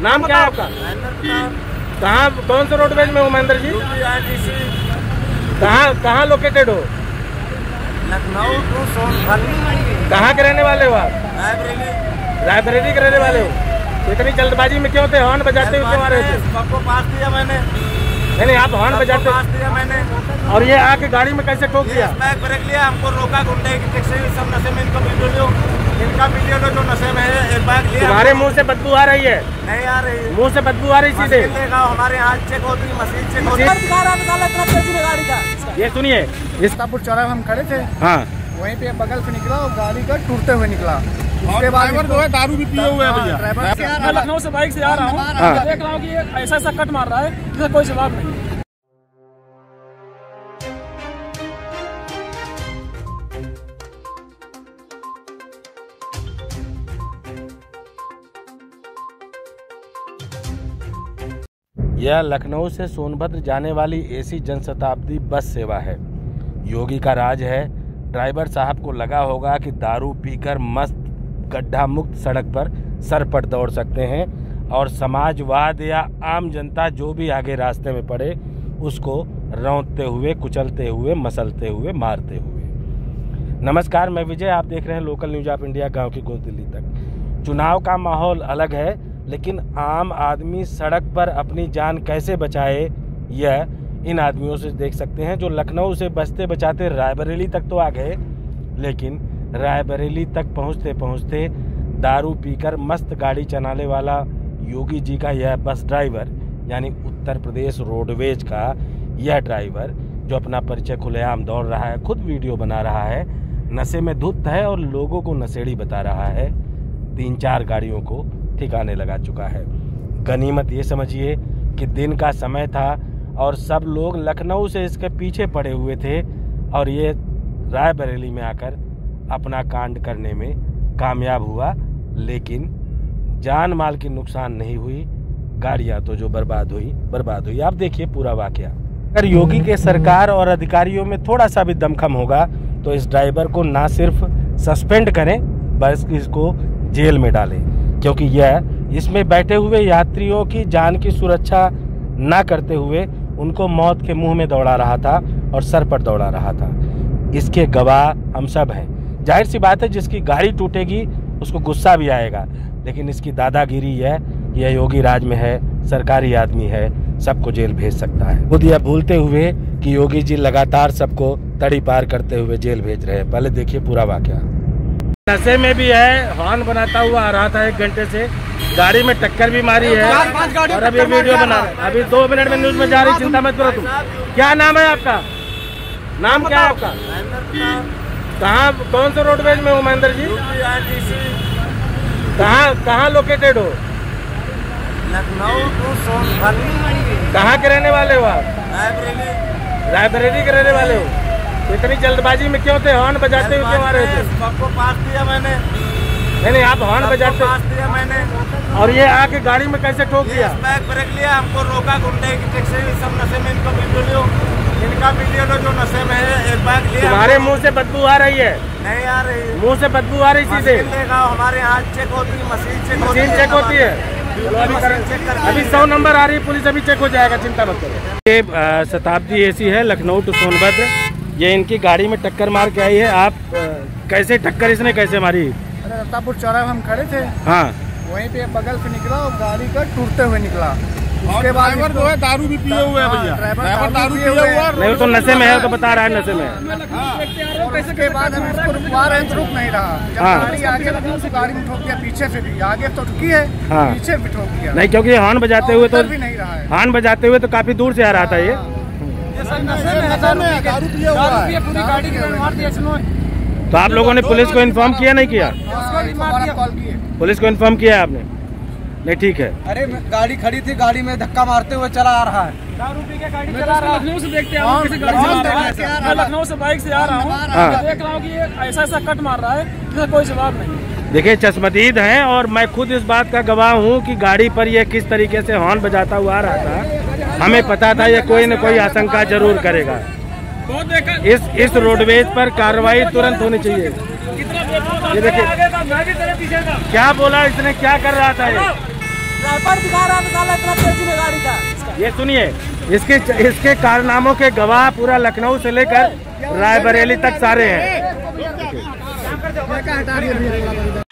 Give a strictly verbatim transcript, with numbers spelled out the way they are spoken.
नाम क्या है आपका? कहाँ, कौन से रोडवेज में हो महेंद्र जी? कहाँ कहाँ लोकेटेड हो? लखनऊ टू सोनभद्र। कहाँ के रहने वाले हो आप? रायबरेली। रायबरेली के रहने वाले हो? इतनी जल्दबाजी में क्यों थे? हॉर्न बजाते हुए क्यों आ रहे थे? सबको पास दिया मैंने। नहीं नहीं, आप हॉर्न बजाते पास दिया मैंने। और ये आके गाड़ी में कैसे ठोक दिया? बैक ब्रेक लिया, हमको रोका, गुंडे की टैक्सी सब नशे में, इनको वीडियो लो, इनका वीडियो लो जो नशे में है। एक बैग लिया। तुम्हारे मुंह से बदबू आ रही है? नहीं आ रही, मुंह से बदबू आ रही सीधे। हमारे यहाँ चेक होती है, मशीन चेक होती है। गाड़ी का ये सुनिए, इस चौराहे हम खड़े थे, हाँ वहीं पे बगल से निकला और गाड़ी का टूटते हुए निकला। उसके बाद जो है दारू भी पिए हुए हैं भैया। मैं लखनऊ से बाइक से आ रहा हूँ, देख रहा हूँ कि ऐसा ऐसा कट मार रहा है जिसका कोई जवाब नहीं। यह लखनऊ से सोनभद्र जाने वाली एसी जनशताब्दी बस सेवा है। योगी का राज है। ड्राइवर साहब को लगा होगा कि दारू पीकर मस्त गड्ढा मुक्त सड़क पर सर पर दौड़ सकते हैं और समाजवाद या आम जनता जो भी आगे रास्ते में पड़े उसको रौंदते हुए, कुचलते हुए, मसलते हुए, मारते हुए। नमस्कार, मैं विजय, आप देख रहे हैं लोकल न्यूज ऑफ इंडिया, गांव की गूंज दिल्ली तक। चुनाव का माहौल अलग है, लेकिन आम आदमी सड़क पर अपनी जान कैसे बचाए यह इन आदमियों से देख सकते हैं, जो लखनऊ से बचते बचाते रायबरेली तक तो आ गए, लेकिन रायबरेली तक पहुंचते पहुंचते दारू पीकर मस्त गाड़ी चलाने वाला योगी जी का यह बस ड्राइवर, यानी उत्तर प्रदेश रोडवेज का यह ड्राइवर, जो अपना परिचय खुलेआम दौड़ रहा है, खुद वीडियो बना रहा है, नशे में धुत है और लोगों को नशेड़ी बता रहा है, तीन चार गाड़ियों को ठिकाने लगा चुका है। गनीमत ये समझिए कि दिन का समय था और सब लोग लखनऊ से इसके पीछे पड़े हुए थे और ये रायबरेली में आकर अपना कांड करने में कामयाब हुआ, लेकिन जान माल की नुकसान नहीं हुई, गाड़ियां तो जो बर्बाद हुई बर्बाद हुई। आप देखिए पूरा वाकया। अगर योगी के सरकार और अधिकारियों में थोड़ा सा भी दमखम होगा तो इस ड्राइवर को ना सिर्फ सस्पेंड करें, बल्कि इसको जेल में डालें, क्योंकि यह इसमें बैठे हुए यात्रियों की जान की सुरक्षा ना करते हुए उनको मौत के मुंह में दौड़ा रहा था और सर पर दौड़ा रहा था। इसके गवाह हम सब हैं। जाहिर सी बात है, जिसकी गाड़ी टूटेगी उसको गुस्सा भी आएगा, लेकिन इसकी दादागिरी है, यह योगी राज में है, सरकारी आदमी है, सबको जेल भेज सकता है। खुद यह भूलते हुए कि योगी जी लगातार सबको तड़ी पार करते हुए जेल भेज रहे हैं। पहले देखिए पूरा वाकया। नशे में भी है, हॉर्न बनाता हुआ आ रहा था, एक घंटे से गाड़ी में टक्कर भी मारी है और अभी वीडियो बना रहे हैं। अभी दो मिनट में न्यूज में जा रही, चिंता मत करो तुम। क्या नाम है आपका? नाम क्या है आपका? कहाँ, कौन से रोडवेज में हो महेंद्र जी? कहाँ कहाँ लोकेटेड हो? लखनऊ टू सोनभद्र। कहाँ के रहने वाले हो आप? रायबरेली। रायबरेली के रहने वाले हो? इतनी जल्दबाजी में क्यों थे? हॉर्न बजाते हुए क्यों आ रहे थे? सबको पास दिया मैंने। नहीं नहीं, आप हॉर्न बजाते पास दिया मैंने। और ये आके गाड़ी में कैसे ठोक दिया? बैक ब्रेक लिया, हमको रोका, गुंडे की टैक्सी सब नशे में, इनको वीडियो लो, इनका वीडियो लो जो नशे में है। एक बैग लिया। तुम्हारे मुंह से बदबू आ रही है? नहीं आ रही, मुंह से बदबू आ रही सीधे। हमारे यहाँ चेक होती है, मशीन चेक होती है। मशीन चेक होती है। अभी सौ नंबर आ रही है, पुलिस अभी चेक हो जाएगा, चिंता मत करो। ये शताब्दी एसी है, लखनऊ टू सोनभद्र। ये इनकी गाड़ी में टक्कर मार के आई है। आप आ, कैसे टक्कर इसने कैसे मारी? रत्तापुर चौराहे हम खड़े थे, हाँ वहीं पे बगल से निकला और गाड़ी का टूटते हुए निकला। उसके बाद जो है दारू भी पिए हुए हैं भैया। ड्राइवर दारू पिए हुए हैं। नहीं, तो नशे में है तो बता रहा है नशे में। उसके बाद हम इसको रुकवा रहे हैं तो रुक नहीं रहा। जब गाड़ी आगे लगी तो गाड़ी में ठोक दिया, पीछे से भी, आगे तो ठुकी है, पीछे भी ठोक दिया। नहीं, क्योंकि हॉर्न बजाते हुए तो भी नहीं रहा है, हॉर्न बजाते हुए तो काफी दूर से आ रहा था ये। तो आप लोगों ने पुलिस को इन्फॉर्म किया नहीं किया? पुलिस को इन्फॉर्म किया आपने? नहीं, ठीक है। अरे गाड़ी खड़ी थी, गाड़ी में धक्का मारते हुए चला आ रहा है। दारू पी के गाड़ी चला रहा है। लखनऊ से देखते हैं, मैं लखनऊ से बाइक से आ रहा हूँ, देख रहा हूँ कि ऐसा ऐसा कट मार रहा है जिसका कोई जवाब नहीं। देखिए, चश्मदीद हैं और मैं खुद इस बात का गवाह हूँ कि गाड़ी पर यह किस तरीके से हॉर्न बजाता हुआ आ रहा था। हमें पता था ये कोई न कोई आशंका जरूर करेगा। इस इस रोडवेज पर कार्रवाई तुरंत होनी चाहिए। ये देखिए क्या बोला इसने, क्या कर रहा था ये। दिखा रहा है साला इतना तेजी में गाड़ी का। ये सुनिए, इसके इसके कारनामों के गवाह पूरा लखनऊ से लेकर रायबरेली तक सारे हैं।